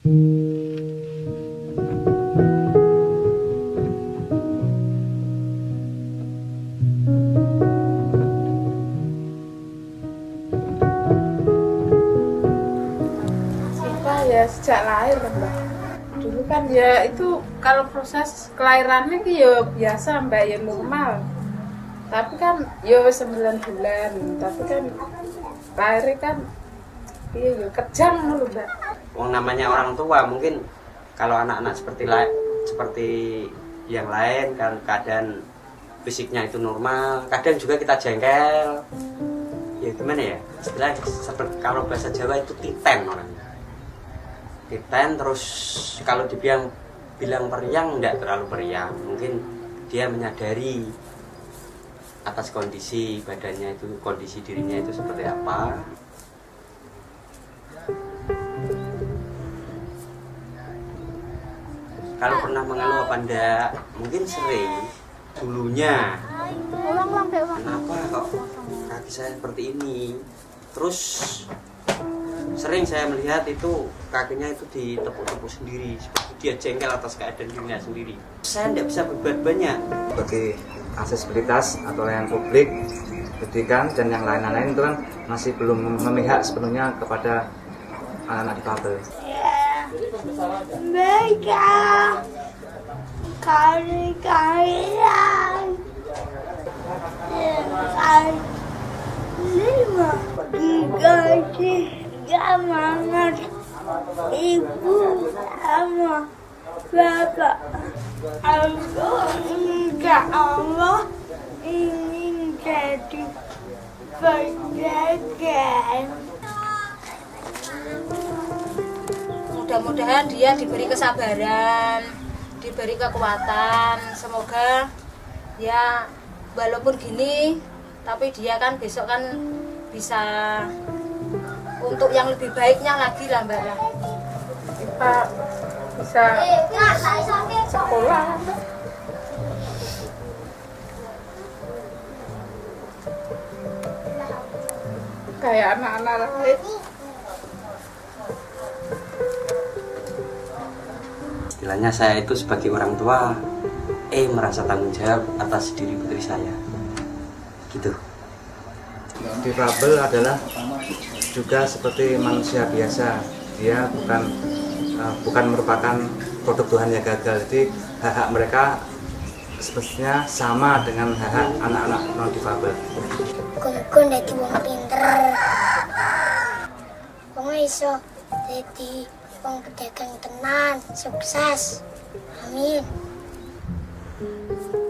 Ya sejak lahir kan Mbak. Dulu kan ya itu kalau proses kelahirannya itu ya biasa Mbak, ya normal. Tapi kan ya 9 bulan, tapi kan lahirnya kan iya ya kejam loh Mbak. Namanya orang tua mungkin kalau anak-anak seperti yang lain kan keadaan fisiknya itu normal, kadang juga kita jengkel. Ya gimana ya? Istilahnya kalau bahasa Jawa itu titen orangnya. Titen, terus kalau dibilang periang enggak terlalu periang, mungkin dia menyadari atas kondisi badannya itu, kondisi dirinya itu seperti apa. Kalau pernah mengeluh apa enggak, mungkin sering dulunya. Kenapa kok kaki saya seperti ini? Terus sering saya melihat itu kakinya itu ditepuk-tepuk sendiri, seperti dia jengkel atas keadaan dirinya sendiri. Saya tidak bisa berbuat banyak. Bagi aksesibilitas atau layanan publik, pendidikan dan yang lain-lain itu kan masih belum memihak sepenuhnya kepada anak-anak difabel. Mereka kali-kalian lima dikasih amanat ibu sama bapak. Aku insya Allah ingin jadi pedagang. Mudah-mudahan dia diberi kesabaran, diberi kekuatan. Semoga ya walaupun gini, tapi dia kan besok kan bisa untuk yang lebih baiknya lagi lah Mbak. Kita bisa sekolah. Kayak anak-anak lain. Istilahnya saya itu sebagai orang tua merasa tanggung jawab atas diri putri saya gitu. Difabel adalah juga seperti manusia biasa, dia bukan merupakan produk Tuhan yang gagal. Jadi hak-hak mereka semestinya sama dengan hak-hak anak-anak non difabel. Kau dadi wong pinter, wong iso dadi wong pedagang tenan, sukses. Amin.